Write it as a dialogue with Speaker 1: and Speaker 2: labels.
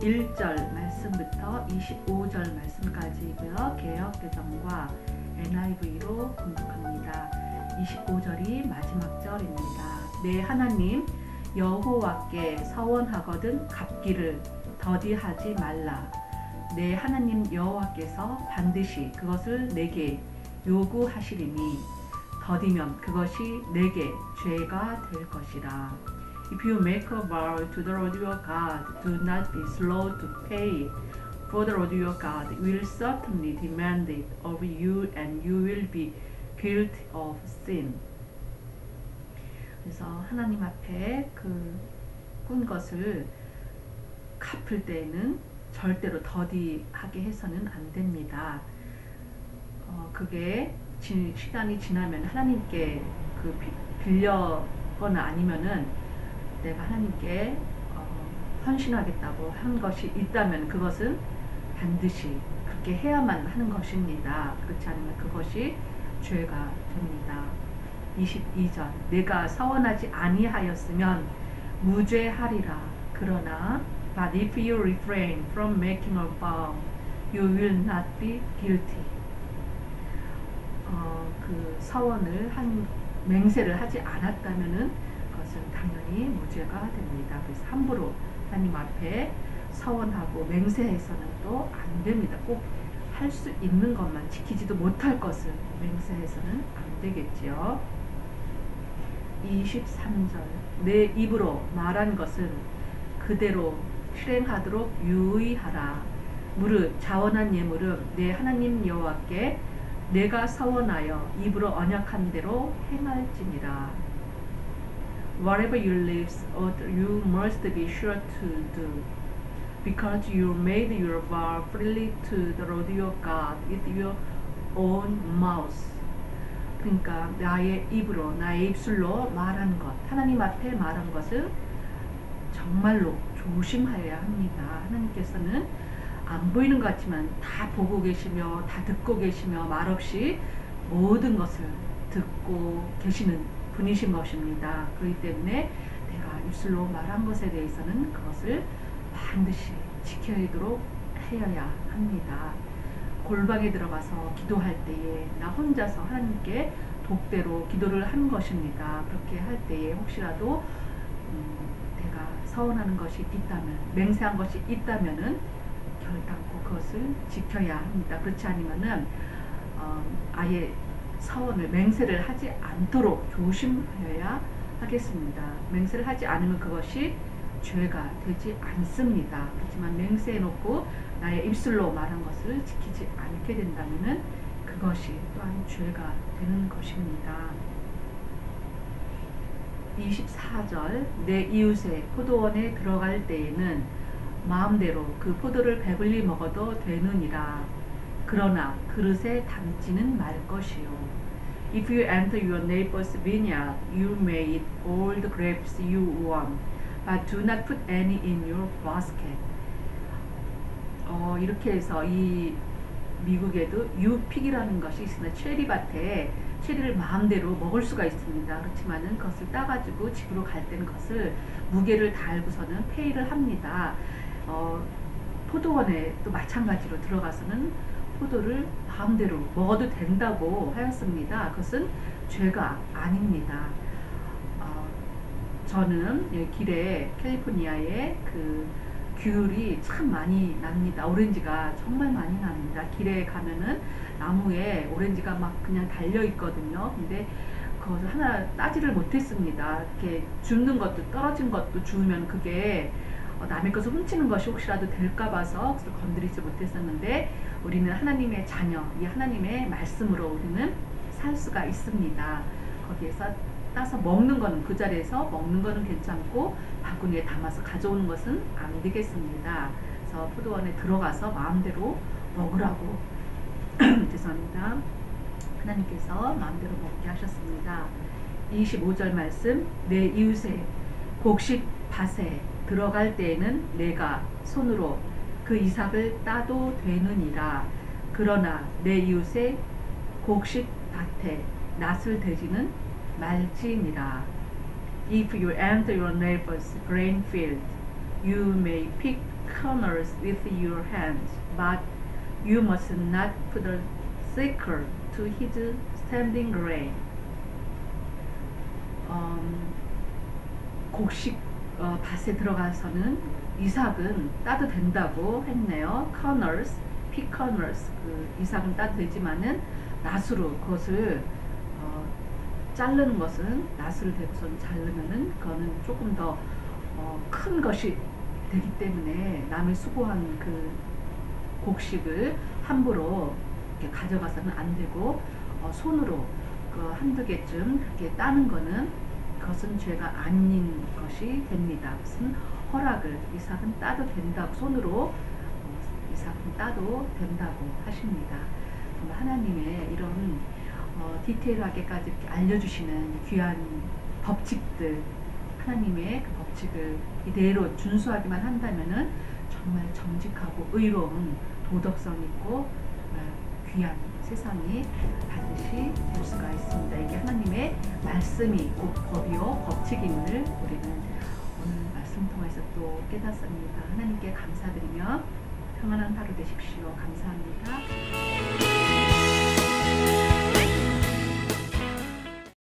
Speaker 1: 21절 말씀부터 25절 말씀까지고요. 개역개정과 NIV로 공독합니다. 25절이 마지막 절입니다. 내 하나님 여호와께 서원하거든 갚기를 더디하지 말라. 내 하나님 여호와께서 반드시 그것을 내게 요구하시리니 더디면 그것이 내게 죄가 될 것이라. If you make a vow to the Lord your God, do not be slow to pay, for the Lord your God will certainly demand it of you and you will be guilty of sin. 그래서 하나님 앞에 꾼 것을 갚을 때에는 절대로 더디하게 해서는 안 됩니다. 그게 시간이 지나면 하나님께 빌려거나 아니면은 내가 하나님께 헌신하겠다고 한 것이 있다면 그것은 반드시 그렇게 해야만 하는 것입니다. 그렇지 않으면 그것이 죄가 됩니다. 22절 내가 서원하지 아니하였으면 무죄하리라. 그러나 But if you refrain from making a vow, you will not be guilty. 그 서원을 맹세를 하지 않았다면은 그것은 당연히 무죄가 됩니다. 그래서 함부로 하나님 앞에 서원하고 맹세해서는 또 안 됩니다. 꼭 할 수 있는 것만 지키지도 못할 것을 맹세해서는 안 되겠지요. 23절 내 입으로 말한 것은 그대로 실행하도록 유의하라. 무릇 자원한 예물은 내 하나님 여호와께 내가 서원하여 입으로 언약한 대로 행할지니라. Whatever you live, you must be sure to do, because you made your vow freely to the Lord your God with your own mouth. 그러니까 나의 입으로, 나의 입술로 말한 것, 하나님 앞에 말한 것을 정말로 조심하여야 합니다. 하나님께서는 안 보이는 것 같지만 다 보고 계시며 다 듣고 계시며 말없이 모든 것을 듣고 계시는 분이신 것입니다. 그렇기 때문에 내가 입술로 말한 것에 대해서는 그것을 반드시 지켜야도록 하여야 합니다. 골방에 들어가서 기도할 때에 나 혼자서 하나님께 독대로 기도를 한 것입니다. 그렇게 할 때에 혹시라도 내가 서원하는 것이 있다면, 맹세한 것이 있다면은 결단코 그것을 지켜야 합니다. 그렇지 않으면은 아예 서원을 맹세를 하지 않도록 조심하여야 하겠습니다. 맹세를 하지 않으면 그것이 죄가 되지 않습니다. 그렇지만 맹세해놓고 나의 입술로 말한 것을 지키지 않게 된다면은 그것이 또한 죄가 되는 것입니다. 24절 내 이웃의 포도원에 들어갈 때에는 마음대로 그 포도를 배불리 먹어도 되느니라. 그러나 그릇에 담지는 말 것이요. If you enter your neighbor's vineyard, you may eat all the grapes you want, but do not put any in your basket. 이렇게 해서 이 미국에도 유픽이라는 것이 있습니다. 체리밭에 체리를 마음대로 먹을 수가 있습니다. 그렇지만은 그것을 따가지고 집으로 갈 때는 그것을 무게를 달고서는 페이를 합니다. 포도원에 또 마찬가지로 들어가서는 포도를 마음대로 먹어도 된다고 하였습니다. 그것은 죄가 아닙니다. 저는 길에 캘리포니아에 귤이 참 많이 납니다. 오렌지가 정말 많이 납니다. 길에 가면은 나무에 오렌지가 막 그냥 달려 있거든요. 근데 그것을 하나 따지를 못했습니다. 이렇게 줍는 것도 떨어진 것도 주우면 그게 남의 것을 훔치는 것이 혹시라도 될까 봐서 그래서 건드리지 못했었는데 우리는 하나님의 자녀, 이 하나님의 말씀으로 우리는 살 수가 있습니다. 거기에서 따서 먹는 거는 그 자리에서 먹는 거는 괜찮고 바구니에 담아서 가져오는 것은 안 되겠습니다. 그래서 포도원에 들어가서 마음대로 먹으라고 죄송합니다. 하나님께서 마음대로 먹게 하셨습니다. 25절 말씀 내 이웃의 곡식 밭에 들어갈 때에는 내가 손으로 그 이삭을 따도 되느니라. 그러나 내 이웃의 곡식 밭에 낫을 대지는 말지니라. If you enter your neighbor's grain field, you may pick corners with your hands, but you must not put a sickle to his standing grain. 곡식 밭에 들어가서는 이삭은 따도 된다고 했네요. corners, pig corners. 그 이삭은 따도 되지만은 낫으로 그것을 자르는 것은 낫을 대고선 자르면은 그거는 조금 더 큰 것이 되기 때문에 남의 수고한 그 곡식을 함부로 이렇게 가져가서는 안 되고 손으로 그 한두 개쯤 그렇게 따는 거는 그것은 죄가 아닌 것이 됩니다. 무슨 허락을 이삭은 따도 된다고 손으로 이삭은 따도 된다고 하십니다. 정말 하나님의 이런 디테일하게까지 이렇게 알려주시는 귀한 법칙들, 하나님의 그 법칙을 이대로 준수하기만 한다면은 정말 정직하고 의로운 도덕성 있고 귀한 세상이 반드시 될 수가 있습니다. 이게 하나님의 말씀이 곧 법이요 법칙임을 우리는 오늘 말씀 통해서 또 깨닫습니다. 하나님께 감사드리며 평안한 하루 되십시오. 감사합니다.